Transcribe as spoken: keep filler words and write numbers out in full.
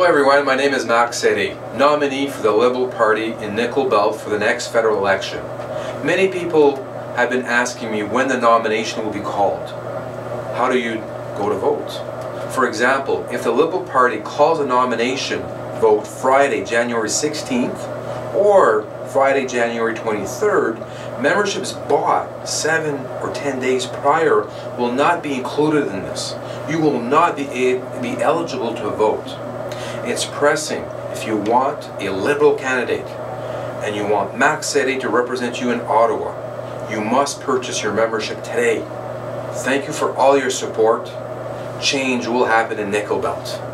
everyone, my name is Max Sédé, nominee for the Liberal Party in Nickel Belt for the next federal election. Many people have been asking me when the nomination will be called. How do you go to vote? For example, if the Liberal Party calls a nomination vote Friday, January sixteenth or Friday, January twenty-third, memberships bought seven or ten days prior will not be included in this. You will not be, be eligible to vote. It's pressing. If you want a Liberal candidate and you want Max Sédé to represent you in Ottawa, you must purchase your membership today. Thank you for all your support. Change will happen in Nickel Belt.